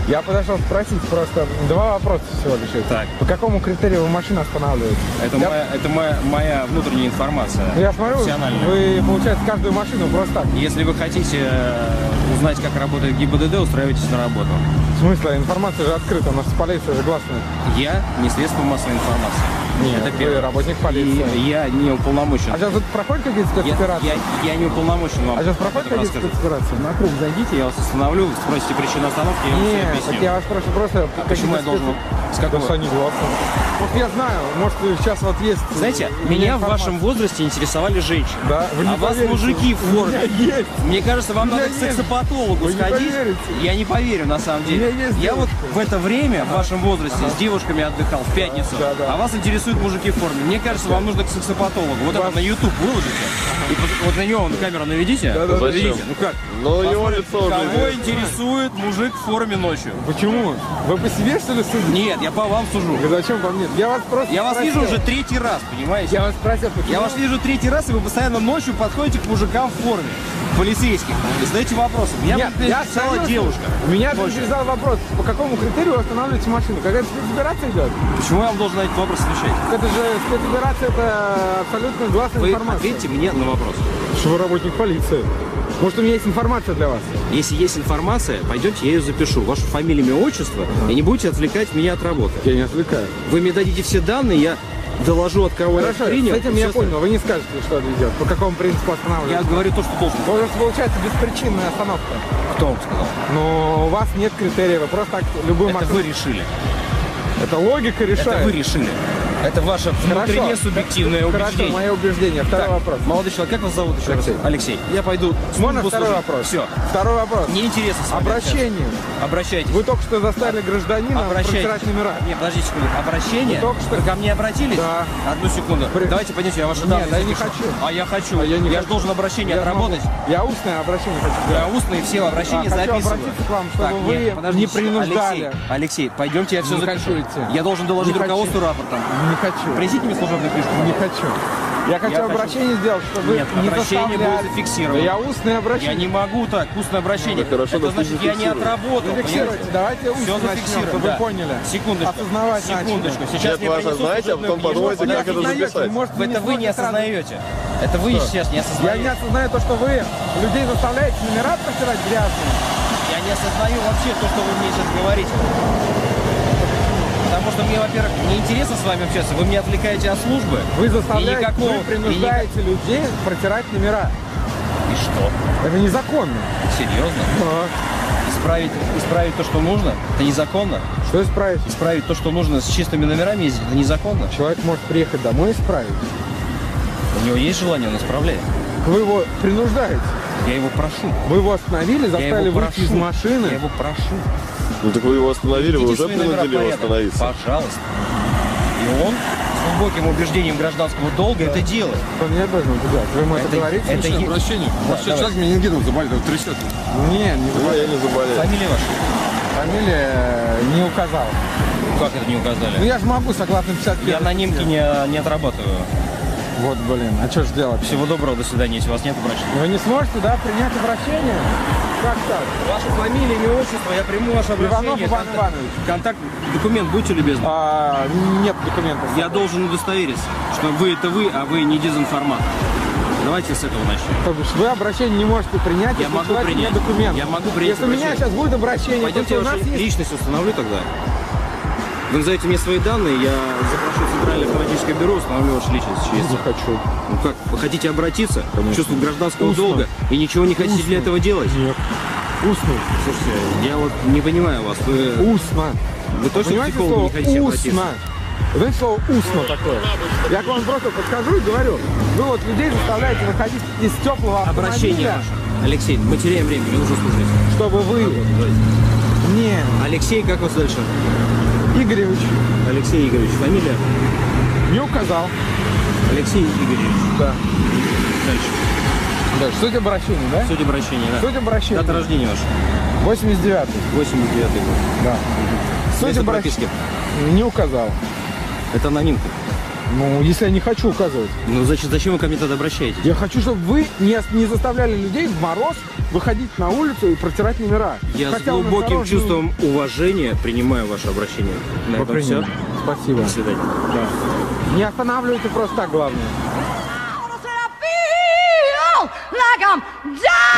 Я подошел спросить просто два вопроса всего лишь. Так. По какому критерию вы машину останавливаете? Это моя внутренняя информация. Я смотрю, вы, получается, каждую машину просто так. Если вы хотите узнать, как работает ГИБДД, устраивайтесь на работу. В смысле? Информация же открыта, у нас полиция же гласная. Я не средство массовой информации. Нет, это первый работник полиции. И я не уполномочен. А сейчас тут проходят какие-то спецоперации? Я не уполномочен вам. А сейчас проходят какие-то спецоперации? На круг зайдите, я вас остановлю, спросите причину остановки, я вам все Нет, объясню. я вас прошу просто... Почему я должен... С какого? Они гласные. Может, я знаю, может, сейчас вот есть... Знаете, меня в вашем возрасте интересовали женщины. Да, вы не а вас поверите. мужики в форме. Есть. Мне кажется, вам надо к сексопатологу Вы не сходить. поверите. Я не поверю, на самом деле. Я вот в это время, в вашем возрасте, с девушками отдыхал в пятницу. А вас интересуют мужики в форме. Мне кажется, вам нужно к сексопатологу. Вот это на YouTube выложите. И вот на него камеру наведите. Наведите. Ну как? Ну, его лицо уже Кого интересует мужик в форме ночью? Почему? Вы по себе, что ли, судите? Нет, я по вам сужу. Зачем по мне? Я вас просто Я вас спросил. вижу уже третий раз, понимаете? Я вас спросил, почему? Я вас вижу третий раз, и вы постоянно ночью подходите к мужикам в форме. Полицейских. И задаете вопросы. Меня интересовала девушка. Меня интересовал вопрос, по какому критерию вы останавливаете машину? Какая-то спецоперация идет? Почему я вам должен на этот вопрос отвечать? Это же спецоперация, это абсолютно гласная Вы информация. ответьте мне на вопрос. Что вы работник полиции? Может, у меня есть информация для вас? Если есть информация, пойдемте, я ее запишу. Вашу фамилию, имя, отчество, и не будете отвлекать меня от работы. Я не отвлекаю. Вы мне дадите все данные, я доложу, от кого Хорошо, я принял. с этим я понял. Вы не скажете, что это идет. По какому принципу останавливаете? Я говорю то, что должен. Вот это получается беспричинная остановка. Кто вам сказал? Но у вас нет критерия, вы просто так любую Это машину... вы решили. Это логика решает. Это вы решили. Это ваше внутреннее субъективное убеждение. Хорошо, мое убеждение. Второй вопрос. Молодой человек, как вас зовут еще раз? Алексей. Я пойду. Можно второй вопрос? Все. Второй вопрос. Неинтересно с вами Обращение. Обращайтесь. Вы только что заставили гражданина протирать номера. Нет, подождите секунду. Обращение? Вы только что... Вы ко мне обратились? Да. Одну секунду. Давайте пойдемте, я ваши данные Нет, я не запишу. хочу. А я хочу. Я не я хочу. же должен обращение отработать. Я устное обращение хочу. Я устные все обращения хочу записываю. обратиться к вам, чтобы Так, вы нет, подождите, не принуждали. Алексей, пойдемте, я все Не запишу. хочу идти. Я должен доложить Не хочу. руководству рапортом. Не хочу. Принесите мне служебную книжку. Не хочу. Я хочу обращение сделать, чтобы Нет, вы не обращение заставляли. будет зафиксировано. Да я устное обращение. Я не могу так, устное обращение. Ну, хорошо, это но значит, я не отработал. Зафиксируйте, давайте устно Все начнем, зафиксируем, чтобы да. вы поняли. Секундочку. Осознавать Секундочку. начали. Сейчас Нет, мне вы принесут осознаете, а служебную потом подумайте, книжку. как это записать. Это вы не осознаете. Это вы сейчас не Я осознаете. не осознаю то, что вы людей заставляете номера протирать грязные. Я не осознаю вообще то, что вы мне сейчас говорите. Потому что мне, во-первых, неинтересно с вами общаться, вы меня отвлекаете от службы. Вы заставляете, никакого- вы принуждаете людей протирать номера. И что? Это незаконно. Серьезно? Да. Исправить то, что нужно, это незаконно. Что исправить? Исправить то, что нужно с чистыми номерами ездить, это незаконно. Человек может приехать домой и исправить. У него есть желание, он исправляет. Вы его принуждаете. Я его прошу. Вы его остановили, Я заставили его выйти из прошу. машины. Я его прошу. Ну так вы его остановили, вы Идите уже свои номера принудили его порядок. остановиться. Пожалуйста. И он с глубоким убеждением гражданского долга это делает. Он не должен это делать. Вы ему это говорите? это Ничего. е- Обращение. Да, Может, давай. человек менингитом заболел, так трясет. Не Ну, забывайте. я не заболел. Фамилия ваша? Фамилия не указал. Как это не указали? Ну я же могу, согласно 51. Я анонимки не отрабатываю. Вот, блин, а что ж делать? Всего доброго, до свидания, если у вас нет обращения. Вы не сможете, да, принять обращение? Как так? Ваша фамилия, имя, отчество, я приму ваше обращение. Иванов Иван Контакт- Иванович. Контакт, документ, будьте любезны. Нет документов. Я должен удостовериться, что вы это вы, а вы не дезинформатор. Давайте с этого начнем. То бишь вы обращение не можете принять, Я если могу у человека принять. нет документов. Я могу принять Если у меня обращение. сейчас будет обращение, Пойдемте, то я у нас вашу есть... личность установлю тогда. Вы назовете мне свои данные, я запрошу центральное автоматическое бюро, установлю вашу личность через Не хочу. Ну как, вы хотите обратиться? Чувство гражданского Устно. долга и ничего не хотите для этого делать? Нет. Устно. Слушайте, я вот не понимаю вас. Вы Устно. точно к Понимаете психологу слово не хотите обратиться? устно? Знаете слово устно такое? Я к вам просто подхожу и говорю, вы вот людей заставляете выходить из теплого Обращение автомобиля, ваше. Алексей, мы теряем время, мне нужно служить. чтобы вы... Не, Алексей, как вас дальше? Игоревич, Алексей Игоревич, фамилия? не указал. Алексей Игоревич. Да. Дальше. Да, суть обращения, да? Суть обращения, да. Суть обращения. Дата рождения ваша? 89-й. 89-й год. Да. Суть Место обращения прописки? не указал. Это анонимка. Ну, если я не хочу указывать. Ну, значит, зачем вы ко мне тогда обращаетесь? Я хочу, чтобы вы не заставляли людей в мороз выходить на улицу и протирать номера. Я Хотя с глубоким чувством уважения принимаю ваше обращение. На этом все. Спасибо. До свидания. Да. Не останавливайте просто так, главное. Like I'm dying.